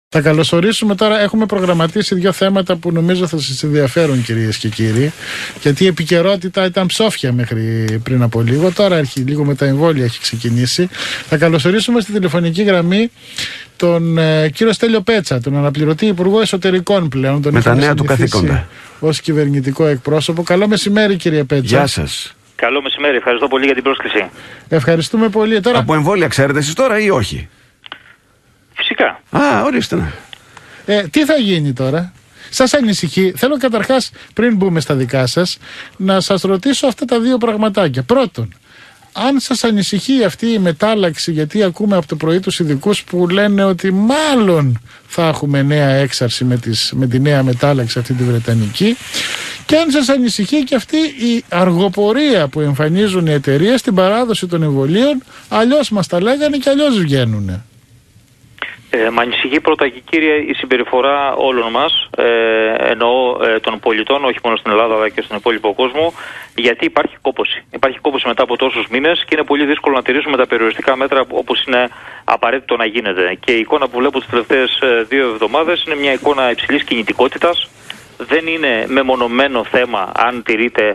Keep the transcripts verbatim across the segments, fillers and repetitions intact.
Θα καλωσορίσουμε τώρα, έχουμε προγραμματίσει δύο θέματα που νομίζω θα σας ενδιαφέρουν, κυρίες και κύριοι, γιατί η επικαιρότητα ήταν ψόφια μέχρι πριν από λίγο, τώρα αρχι, λίγο με τα εμβόλια έχει ξεκινήσει. Θα καλωσορίσουμε στη τηλεφωνική γραμμή τον ε, κύριο Στέλιο Πέτσα, τον αναπληρωτή Υπουργό Εσωτερικών πλέον, τον με τα νέα του καθήκοντα ως κυβερνητικό εκπρόσωπο. Καλό μεσημέρι, κύριε Πέτσα. Γεια σας. Καλό μεσημέρι, ευχαριστώ πολύ για την πρόσκληση. Ευχαριστούμε πολύ. Τώρα... Από εμβόλια ξέρετε εσείς τώρα ή όχι? Φυσικά. Α, ορίστε. Ε, τι θα γίνει τώρα? Σας ανησυχεί? Θέλω καταρχάς, πριν μπούμε στα δικά σας, να σας ρωτήσω αυτά τα δύο πραγματάκια. Πρώτον, αν σας ανησυχεί αυτή η μετάλλαξη, γιατί ακούμε από το πρωί τους ειδικούς που λένε ότι μάλλον θα έχουμε νέα έξαρση με, τις, με τη νέα μετάλλαξη αυτή τη βρετανική, και αν σας ανησυχεί και αυτή η αργοπορία που εμφανίζουν οι εταιρείες στην παράδοση των εμβολίων, αλλιώς μας τα λέγανε και αλλιώς βγαίνουνε. Ε, μ' ανησυχεί πρώτα και κύριε η συμπεριφορά όλων μας, ε, εννοώ ε, των πολιτών, όχι μόνο στην Ελλάδα αλλά και στον υπόλοιπο κόσμο, γιατί υπάρχει κόπωση. Υπάρχει κόπωση μετά από τόσους μήνες και είναι πολύ δύσκολο να τηρήσουμε τα περιοριστικά μέτρα όπως είναι απαραίτητο να γίνεται. Και η εικόνα που βλέπω τις τελευταίες ε, δύο εβδομάδες είναι μια εικόνα υψηλής κινητικότητας. Δεν είναι μεμονωμένο θέμα αν τηρείται.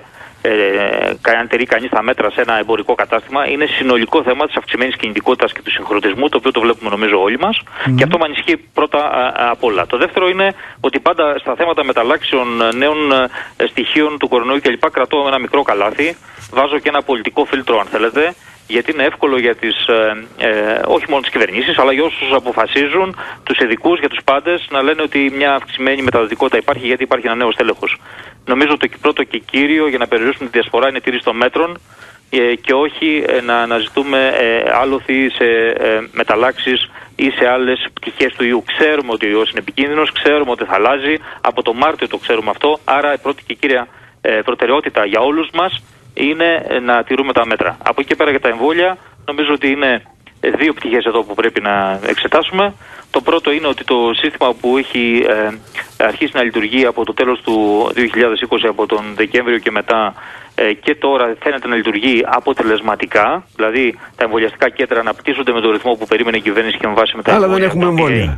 Ε, αν τηρεί κανείς τα μέτρα σε ένα εμπορικό κατάστημα, είναι συνολικό θέμα της αυξημένης κινητικότητας και του συγχρονισμού, το οποίο το βλέπουμε νομίζω όλοι μας, mm-hmm. και αυτό με ανησυχεί πρώτα απ' όλα. Το δεύτερο είναι ότι πάντα στα θέματα μεταλλάξεων νέων στοιχείων του κορονοϊού κλπ. Κρατώ ένα μικρό καλάθι, βάζω και ένα πολιτικό φίλτρο αν θέλετε, γιατί είναι εύκολο για τις, ε, ε, όχι μόνο τις κυβερνήσεις, αλλά για όσους αποφασίζουν, τους ειδικούς, για τους πάντες, να λένε ότι μια αυξημένη μεταδοτικότητα υπάρχει γιατί υπάρχει ένα νέο τέλεχος. Νομίζω ότι το πρώτο και κύριο για να περιορίσουμε τη διασπορά είναι η τήρηση των μέτρων ε, και όχι ε, να αναζητούμε ε, άλοθη σε ε, μεταλλάξεις ή σε άλλες πτυχές του ιού. Ξέρουμε ότι ο ιός είναι επικίνδυνος, ξέρουμε ότι θα αλλάζει, από το Μάρτιο το ξέρουμε αυτό, άρα η πρώτη και κύρια ε, προτεραιότητα για όλους μας είναι να τηρούμε τα μέτρα. Από εκεί και πέρα για τα εμβόλια, νομίζω ότι είναι δύο πτυχές εδώ που πρέπει να εξετάσουμε. Το πρώτο είναι ότι το σύστημα που έχει ε, αρχίσει να λειτουργεί από το τέλος του δύο χιλιάδες είκοσι, από τον Δεκέμβριο και μετά, ε, και τώρα φαίνεται να λειτουργεί αποτελεσματικά. Δηλαδή τα εμβολιαστικά κέντρα αναπτύσσονται με τον ρυθμό που περίμενε η κυβέρνηση και με βάση με τα αλλά δεν έχουμε εμβόλια.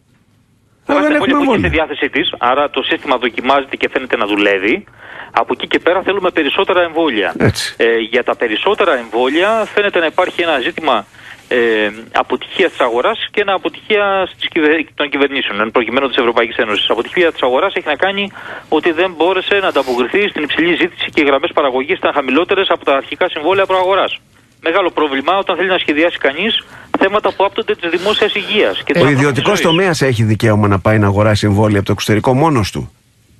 Αλλά δεν έχουμε εμβόλια. Στη διάθεσή της, άρα το σύστημα δοκιμάζεται και φαίνεται να δουλεύει. Από εκεί και πέρα θέλουμε περισσότερα εμβόλια. Ε, για τα περισσότερα εμβόλια φαίνεται να υπάρχει ένα ζήτημα ε, αποτυχίας της αγοράς και ένα αποτυχία στις κυβε... των κυβερνήσεων, εν προκειμένου της Ευρωπαϊκής Ένωσης. Η αποτυχία της αγοράς έχει να κάνει ότι δεν μπόρεσε να ανταποκριθεί στην υψηλή ζήτηση και οι γραμμές παραγωγής ήταν χαμηλότερες από τα αρχικά συμβόλαια προαγοράς. Μεγάλο πρόβλημα όταν θέλει να σχεδιάσει κανείς θέματα που άπτονται της δημόσιας υγείας. Και ο ιδιωτικός τομέας έχει δικαίωμα να πάει να αγοράσει εμβόλια από το εξωτερικό μόνος του?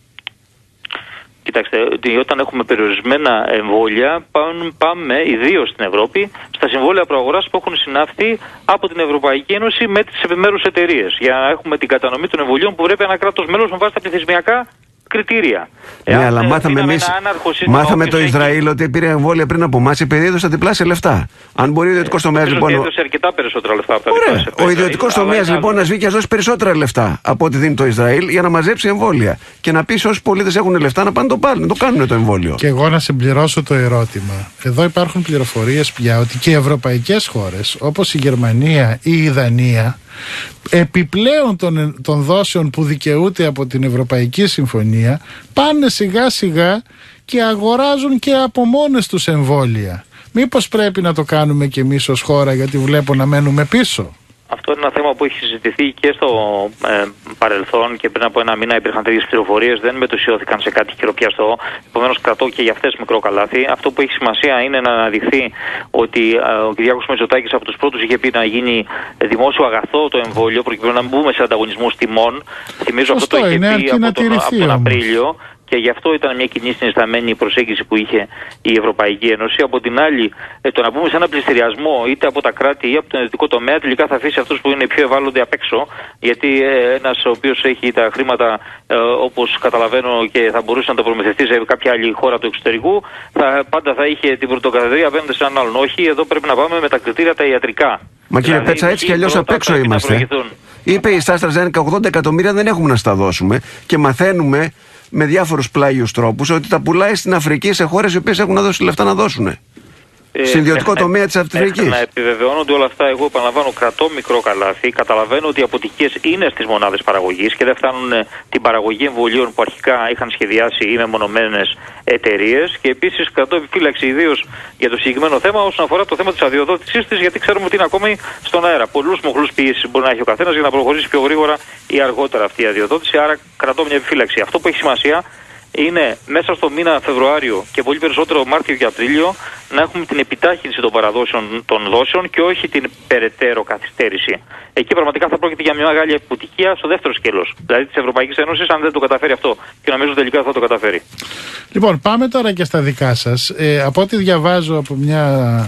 Κοιτάξτε, ότι όταν έχουμε περιορισμένα εμβόλια, πάμε ιδίως στην Ευρώπη στα συμβόλαια προαγοράς που έχουν συνάφθει από την Ευρωπαϊκή Ένωση με τις επιμέρους εταιρείες. Για να έχουμε την κατανομή των εμβολίων που πρέπει ένα κράτος μέλος με βάση τα πληθυσμιακά κριτήρια. Ναι, Εάν αλλά μάθαμε εμείς, μάθαμε το Ισραήλ έχει... ότι πήρε εμβόλια πριν από εμάς, επειδή έδωσε διπλάσια λεφτά. Αν μπορεί ο ιδιωτικός τομέας λοιπόν. Έδωσε αρκετά περισσότερα λεφτά από τα Ωραία. Ο ιδιωτικός τομέας λοιπόν να σβήσει και να δώσει περισσότερα λεφτά από ό,τι δίνει το Ισραήλ για να μαζέψει εμβόλια. Και να πει σε όσους πολίτες έχουν λεφτά να πάνε το πάρουν, να το κάνουν το εμβόλιο. Και εγώ να συμπληρώσω το ερώτημα. Εδώ υπάρχουν πληροφορίες πια ότι και οι ευρωπαϊκές χώρες, όπως η Γερμανία ή η Δανία, επιπλέον των, των δόσεων που δικαιούται από την Ευρωπαϊκή Συμφωνία, πάνε σιγά σιγά και αγοράζουν και από μόνες τους εμβόλια. Μήπως πρέπει να το κάνουμε και εμείς ως χώρα, γιατί βλέπω να μένουμε πίσω? Αυτό είναι ένα θέμα που έχει συζητηθεί και στο ε, παρελθόν και πριν από ένα μήνα υπήρχαν τέτοιες πληροφορίες, δεν μετουσιώθηκαν σε κάτι χειροπιαστό. Επομένως, κρατώ και για αυτές μικρό καλάθι. Αυτό που έχει σημασία είναι να αναδειχθεί ότι ε, ο Κυριάκος Μητσοτάκης από τους πρώτους είχε πει να γίνει δημόσιο αγαθό το εμβόλιο, προκειμένου να μπούμε σε ανταγωνισμούς τιμών. Θυμίζω αυτό το είχε πει από τον, από τον Απρίλιο. Και γι' αυτό ήταν μια κοινή συνισταμένη προσέγγιση που είχε η Ευρωπαϊκή Ένωση. Από την άλλη, το να πούμε σε ένα πληστηριασμό είτε από τα κράτη ή από τον ιδιωτικό τομέα τελικά θα αφήσει αυτούς που είναι πιο ευάλωτοι απ' έξω. Γιατί ένας ο οποίος έχει τα χρήματα, όπως καταλαβαίνω, και θα μπορούσε να το προμηθευτεί σε κάποια άλλη χώρα του εξωτερικού, θα, πάντα θα είχε την πρωτοκαθεδρία απέναντι σε έναν άλλον. Όχι, εδώ πρέπει να πάμε με τα κριτήρια τα ιατρικά. Μα κύριε δηλαδή, Πέτσα, έτσι κι αλλιώς απ' έξω είμαστε. Είπε η AstraZeneca ογδόντα εκατομμύρια δεν έχουμε να στα δώσουμε και μαθαίνουμε με διάφορους πλάγιους τρόπους ότι τα πουλάει στην Αφρική σε χώρες οι οποίες έχουν να δώσει λεφτά να δώσουν. Συνδυωτικό τομέα της Αφρικής. Να επιβεβαιώνονται όλα αυτά, εγώ επαναλαμβάνω, κρατώ μικρό καλάθι. Καταλαβαίνω ότι οι αποτυχίες είναι στις μονάδες παραγωγής και δεν φτάνουν την παραγωγή εμβολίων που αρχικά είχαν σχεδιάσει οι μεμονωμένες εταιρείες. Και επίσης κρατώ επιφύλαξη ιδίως για το συγκεκριμένο θέμα όσον αφορά το θέμα της αδειοδότησής της, γιατί ξέρουμε ότι είναι ακόμη στον αέρα. Πολλούς μοχλούς πίεσης μπορεί να έχει ο καθένας για να προχωρήσει πιο γρήγορα ή αργότερα αυτή η αδειοδότηση. Άρα κρατώ μια επιφύλαξη. Αυτό που έχει σημασία είναι μέσα στο μήνα Φεβρουάριο και πολύ περισσότερο Μάρτιο και Απρίλιο να έχουμε την επιτάχυνση των παραδόσεων των δόσεων και όχι την περαιτέρω καθυστέρηση. Εκεί πραγματικά θα πρόκειται για μια μεγάλη αποτυχία στο δεύτερο σκέλος, δηλαδή της Ευρωπαϊκής Ένωσης, αν δεν το καταφέρει αυτό. Και νομίζω τελικά θα το καταφέρει. Λοιπόν, πάμε τώρα και στα δικά σας. Ε, από ό,τι διαβάζω από μια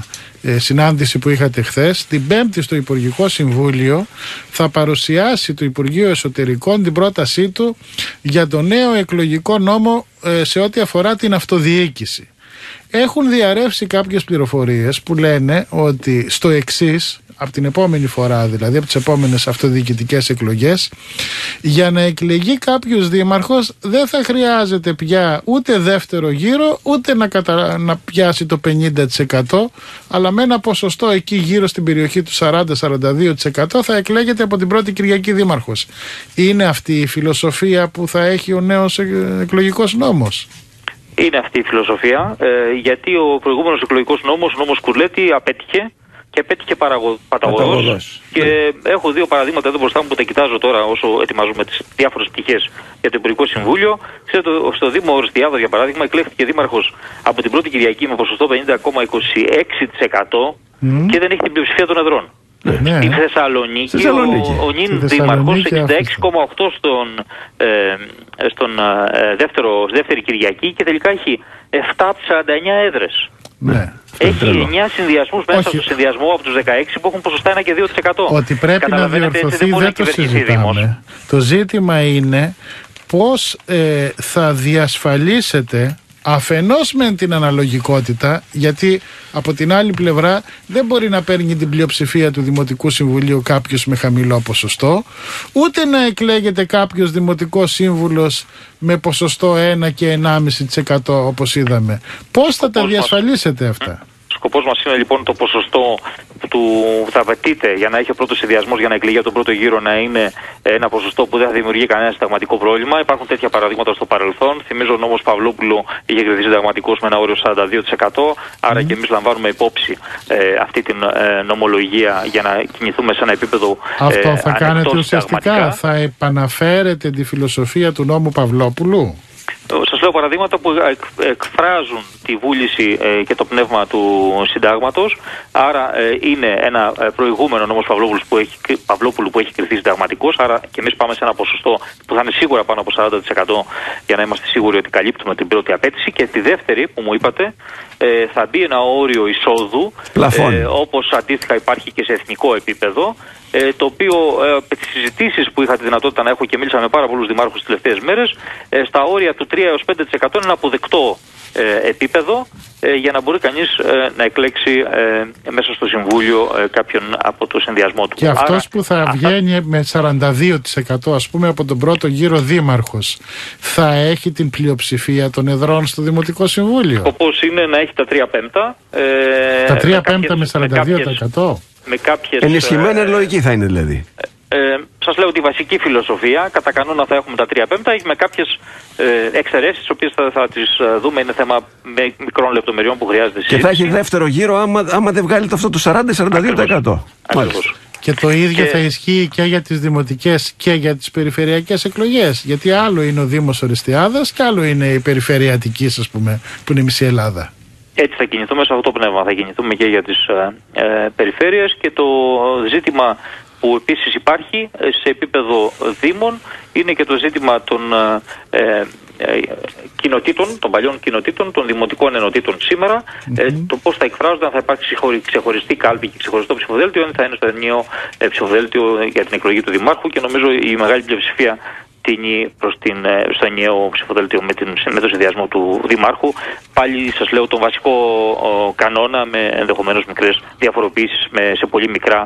ε, συνάντηση που είχατε χθες, την Πέμπτη στο Υπουργικό Συμβούλιο θα παρουσιάσει το Υπουργείο Εσωτερικών την πρότασή του για το νέο εκλογικό νόμο ε, σε ό,τι αφορά την αυτοδιοίκηση. Έχουν διαρρεύσει κάποιες πληροφορίες που λένε ότι στο εξής, από την επόμενη φορά δηλαδή, από τις επόμενες αυτοδιοικητικές εκλογές, για να εκλεγεί κάποιος δήμαρχος δεν θα χρειάζεται πια ούτε δεύτερο γύρο, ούτε να, κατα... να πιάσει το πενήντα τοις εκατό, αλλά με ένα ποσοστό εκεί γύρω στην περιοχή του σαράντα με σαράντα δύο τοις εκατό θα εκλέγεται από την πρώτη Κυριακή δήμαρχος. Είναι αυτή η φιλοσοφία που θα έχει ο νέος εκλογικός νόμος? Είναι αυτή η φιλοσοφία, ε, γιατί ο προηγούμενος εκλογικός νόμος, ο νόμος Κουρλέτη, απέτυχε και απέτυχε παταγωδός. Και ναι. έχω δύο παραδείγματα εδώ μπροστά μου που τα κοιτάζω τώρα όσο ετοιμάζουμε τις διάφορες πτυχές για το Υπουργικό Συμβούλιο. Ξέρετε, στο Δήμο Ορστιάδος, για παράδειγμα, εκλέχθηκε δήμαρχος από την πρώτη Κυριακή με ποσοστό πενήντα κόμμα είκοσι έξι τοις εκατό mm. και δεν έχει την πλειοψηφία των εδρών. Ναι. Στη Θεσσαλονίκη, Θεσσαλονίκη. ο, ο νυν δήμαρχος εξήντα έξι κόμμα οκτώ στον, ε, στον ε, δεύτερο, δεύτερη Κυριακή και τελικά έχει επτά από τις σαράντα εννιά έδρες. Ναι. Έχει εννιά συνδυασμούς μέσα στο συνδυασμό από τους δεκαέξι που έχουν ποσοστά ένα και δύο τοις εκατό. Ότι πρέπει να διορθωθεί δεν, δεν το συζητάμε. Το ζήτημα είναι πώς ε, θα διασφαλίσετε αφενός με την αναλογικότητα, γιατί από την άλλη πλευρά δεν μπορεί να παίρνει την πλειοψηφία του Δημοτικού Συμβουλίου κάποιος με χαμηλό ποσοστό, ούτε να εκλέγεται κάποιος Δημοτικός Σύμβουλος με ποσοστό ένα και ενάμιση τοις εκατό όπως είδαμε. Πώς θα τα διασφαλίσετε αυτά? Ο σκοπός μας είναι λοιπόν το ποσοστό που θα απαιτείται για να έχει ο πρώτος συνδυασμός για να εκλεγεί από τον πρώτο γύρο να είναι ένα ποσοστό που δεν θα δημιουργεί κανένα συνταγματικό πρόβλημα. Υπάρχουν τέτοια παραδείγματα στο παρελθόν. Θυμίζω ο νόμος Παυλόπουλου είχε κριθεί συνταγματικός με ένα όριο σαράντα δύο τοις εκατό. Άρα mm. και εμείς λαμβάνουμε υπόψη ε, αυτή την ε, νομολογία για να κινηθούμε σε ένα επίπεδο. Αυτό ε, θα κάνετε ουσιαστικά? Θα επαναφέρετε τη φιλοσοφία του νόμου Παυλόπουλου? Σας λέω παραδείγματα που εκφράζουν τη βούληση ε, και το πνεύμα του συντάγματος. Άρα ε, είναι ένα προηγούμενο νόμος Παυλόπουλου που έχει, Παυλόπουλου που έχει κριθεί συνταγματικός. Άρα και εμείς πάμε σε ένα ποσοστό που θα είναι σίγουρα πάνω από σαράντα τοις εκατό για να είμαστε σίγουροι ότι καλύπτουμε την πρώτη απέτηση. Και τη δεύτερη που μου είπατε, ε, θα μπει ένα όριο εισόδου, ε, όπως αντίστοιχα υπάρχει και σε εθνικό επίπεδο. Ε, το οποίο ε, με τις συζητήσεις που είχα τη δυνατότητα να έχω και μίλησα με πάρα πολλούς δημάρχους τις τελευταίες μέρες, ε, στα όρια του τρία έως πέντε τοις εκατό είναι ένα αποδεκτό ε, επίπεδο ε, για να μπορεί κανείς ε, να εκλέξει ε, μέσα στο Συμβούλιο ε, κάποιον από το συνδυασμό του. Και αυτός Άρα, που θα αυτά... βγαίνει με σαράντα δύο τοις εκατό ας πούμε από τον πρώτο γύρο δήμαρχος θα έχει την πλειοψηφία των εδρών στο Δημοτικό Συμβούλιο? Σκοπός είναι να έχει τα τρία πέμπτα. Ε, τα τρία πέμπτα με σαράντα δύο τοις εκατό? Με κάποιες, ενισχυμένη ε, λογική θα είναι δηλαδή. Ε, ε, σας λέω ότι η βασική φιλοσοφία, κατά κανόνα θα έχουμε τα τρία πέμπτα, έχει με κάποιες ε, εξαιρέσεις, τις οποίες θα, θα τις δούμε, είναι θέμα με μικρών λεπτομεριών που χρειάζεται συζήτηση. Και θα έχει δεύτερο γύρο άμα, άμα δεν βγάλει το αυτό το σαράντα με σαράντα δύο τοις εκατό. Ακριβώς. Και το ίδιο και... θα ισχύει και για τις δημοτικές και για τις περιφερειακές εκλογές. Γιατί άλλο είναι ο Δήμος Ορεστιάδας και άλλο είναι η περιφερειατική, ας πούμε, που είναι η μισή Ελλάδα. Έτσι θα κινηθούμε σε αυτό το πνεύμα. Θα κινηθούμε και για τις ε, ε, περιφέρειες και το ζήτημα που επίσης υπάρχει σε επίπεδο δήμων είναι και το ζήτημα των ε, ε, κοινοτήτων, των παλιών κοινοτήτων, των δημοτικών ενωτήτων σήμερα. Mm-hmm. Ε, το πώς θα εκφράζονται, αν θα υπάρξει ξεχωριστή κάλπη και ξεχωριστό ψηφοδέλτιο, αν θα είναι στο ενιαίο ε, ψηφοδέλτιο για την εκλογή του Δημάρχου και νομίζω η μεγάλη πλειοψηφία τίνει προς την, στο ενιαίο ψηφοδέλτιο με, την, με το συνδυασμό του Δημάρχου. Πάλι σας λέω τον βασικό ο, κανόνα με ενδεχομένως μικρές διαφοροποιήσεις με, σε πολύ μικρά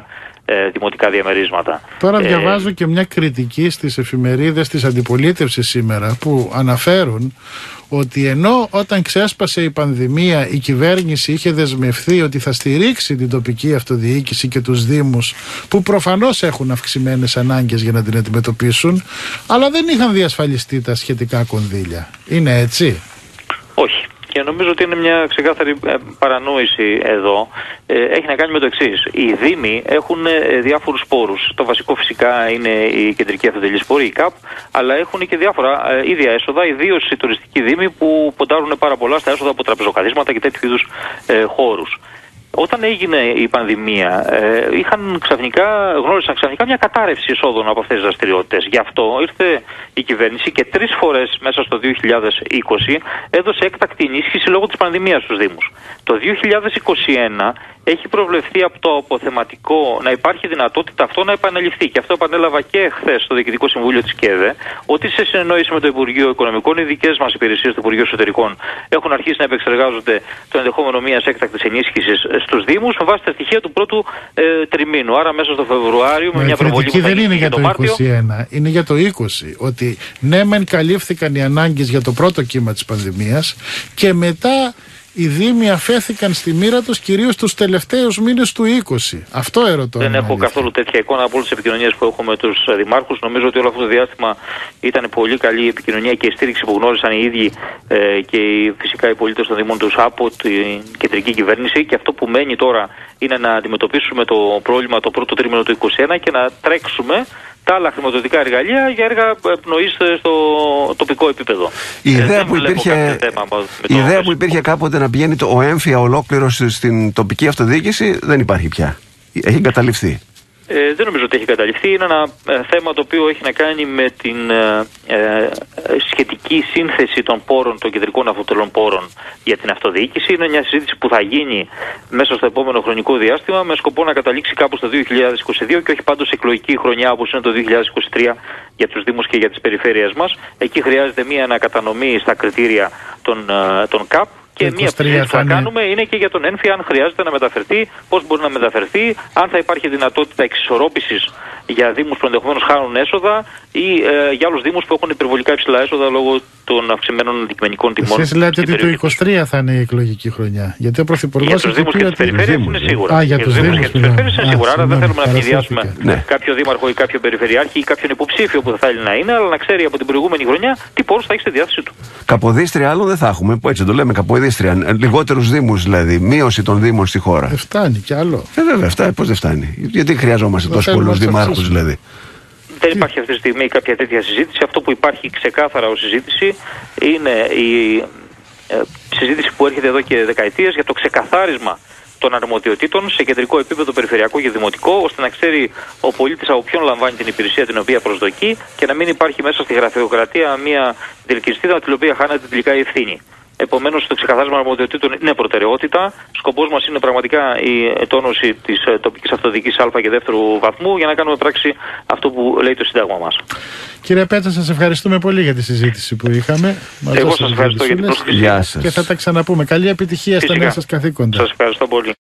ε, δημοτικά διαμερίσματα. Τώρα ε, διαβάζω και μια κριτική στις εφημερίδες της αντιπολίτευσης σήμερα που αναφέρουν ότι ενώ όταν ξέσπασε η πανδημία η κυβέρνηση είχε δεσμευθεί ότι θα στηρίξει την τοπική αυτοδιοίκηση και τους δήμους που προφανώς έχουν αυξημένες ανάγκες για να την αντιμετωπίσουν, αλλά δεν είχαν διασφαλιστεί τα σχετικά κονδύλια. Είναι έτσι? Όχι. Και νομίζω ότι είναι μια ξεκάθαρη παρανόηση εδώ. Ε, έχει να κάνει με το εξής. Οι δήμοι έχουν ε, διάφορους πόρους. Το βασικό φυσικά είναι η κεντρική αυτοτελής πόρη, η ΚΑΠ, αλλά έχουν και διάφορα ε, ίδια έσοδα, ιδίως οι τουριστικοί δήμοι που ποντάρουν πάρα πολλά στα έσοδα από τραπεζοκαθίσματα και τέτοιου είδους ε, χώρους. Όταν έγινε η πανδημία, ε, είχαν ξαφνικά, γνώρισαν ξαφνικά μια κατάρρευση εισόδων από αυτές τις δραστηριότητες. Γι' αυτό ήρθε η κυβέρνηση και τρεις φορές μέσα στο δύο χιλιάδες είκοσι έδωσε έκτακτη ενίσχυση λόγω της πανδημίας στους Δήμους. Το δύο χιλιάδες είκοσι ένα έχει προβλεφθεί από το αποθεματικό να υπάρχει δυνατότητα αυτό να επαναληφθεί. Και αυτό επανέλαβα και χθες στο Διοικητικό Συμβούλιο της ΚΕΔΕ, ότι σε συνεννόηση με το Υπουργείο Οικονομικών, οι δικές μας υπηρεσίες του Υπουργείου Εσωτερικών έχουν αρχίσει να επεξεργάζονται το ενδεχόμενο μιας έκτακτης ενίσχυσης στους Δήμους με βάση τα στοιχεία του πρώτου ε, τριμήνου. Άρα μέσα στο Φεβρουάριο με μια προβολή που θα δεν είναι για το, το Μάρτιο. είκοσι ένα, είναι για το είκοσι. Ότι ναι, μεν καλύφθηκαν οι ανάγκες για το πρώτο κύμα της πανδημίας και μετά οι Δήμοι αφέθηκαν στη μοίρα τους κυρίως τους τελευταίους μήνες του είκοσι. Αυτό ερωτώ. Δεν έχω αλήθεια. καθόλου τέτοια εικόνα από όλες τις επικοινωνίες που έχω με τους δημάρχους. Νομίζω ότι όλο αυτό το διάστημα ήταν πολύ καλή η επικοινωνία και η στήριξη που γνώρισαν οι ίδιοι ε, και οι, φυσικά οι πολίτες των Δήμων τους από την κεντρική κυβέρνηση. Και αυτό που μένει τώρα είναι να αντιμετωπίσουμε το πρόβλημα το πρώτο τρίμηνο του είκοσι ένα και να τρέξουμε τα άλλα χρηματοδοτικά εργαλεία για έργα πνοής στο τοπικό επίπεδο. Η ιδέα, που υπήρχε, η ιδέα που υπήρχε κάποτε να πηγαίνει το, ο έμφυα ολόκληρος στην τοπική αυτοδιοίκηση δεν υπάρχει πια. Έχει εγκαταλειφθεί. Ε, δεν νομίζω ότι έχει καταληφθεί. Είναι ένα ε, θέμα το οποίο έχει να κάνει με την ε, ε, σχετική σύνθεση των πόρων, των κεντρικών αυτοτελών πόρων για την αυτοδιοίκηση. Είναι μια συζήτηση που θα γίνει μέσα στο επόμενο χρονικό διάστημα με σκοπό να καταλήξει κάπου στο δύο χιλιάδες είκοσι δύο και όχι πάντως εκλογική χρονιά όπως είναι το δύο χιλιάδες είκοσι τρία για τους Δήμους και για τις περιφέρειες μας. Εκεί χρειάζεται μια ανακατανομή στα κριτήρια των, ε, των ΚΑΠ. Και μία συζήτηση που θα είναι... κάνουμε είναι και για τον έμφυα, αν χρειάζεται να μεταφερθεί, πώς μπορεί να μεταφερθεί, αν θα υπάρχει δυνατότητα εξισορρόπησης για Δήμους που ενδεχομένως χάνουν έσοδα ή ε, για άλλους Δήμους που έχουν υπερβολικά υψηλά έσοδα λόγω των αυξημένων αντικειμενικών τιμών. Εσείς λέτε ότι το είκοσι τρία θα είναι η εκλογική χρονιά. Γιατί ο Πρωθυπουργός για τους Δήμους και τις περιφέρειες είναι σίγουρα. Α, για τους Δήμους και τις περιφέρειες είναι σίγουρα. Άρα δεν θέλουμε να ευνηδιάσουμε ναι. κάποιο δήμαρχο ή κάποιο περιφερειάρχη ή κάποιον υποψήφιο που θα θέλει να είναι, αλλά να ξέρει από την προηγούμενη χρονιά τι πόρους θα έχει στη διάθεσή του. Καποδίστρια άλλο δεν θα έχουμε, που έτσι το λέμε, καποδίστρια. Λιγότερους Δήμους δηλαδή, μείωση των Δήμων στη χώρα. Δεν φτάνει κι άλλο. Ε, βέβαια, φτάνει. Πώς δεν φτάνει. Γιατί χρειαζόμαστε τόσους πολλούς δημάρχους δηλαδή. Δεν υπάρχει αυτή τη στιγμή κάποια τέτοια συζήτηση. Αυτό που υπάρχει ξεκάθαρα ως συζήτηση είναι η ε, συζήτηση που έρχεται εδώ και δεκαετίες για το ξεκαθάρισμα των αρμοδιοτήτων σε κεντρικό επίπεδο, περιφερειακό και δημοτικό, ώστε να ξέρει ο πολίτης από ποιον λαμβάνει την υπηρεσία την οποία προσδοκεί και να μην υπάρχει μέσα στη γραφειοκρατία μια διελκυστίδα με την οποία χάνεται τελικά η ευθύνη. Επομένως, το ξεκαθάρισμα αρμοδιοτήτων είναι προτεραιότητα. Σκοπός μας είναι πραγματικά η τόνωση της τοπικής αυτοδιοίκησης Α και δεύτερου βαθμού για να κάνουμε πράξη αυτό που λέει το Σύνταγμα μας. Κύριε Πέτσα, σας ευχαριστούμε πολύ για τη συζήτηση που είχαμε. Εγώ σας ευχαριστώ για την πρόσκληση. Και θα τα ξαναπούμε. Καλή επιτυχία στα νέα σας καθήκοντα. Σας ευχαριστώ πολύ.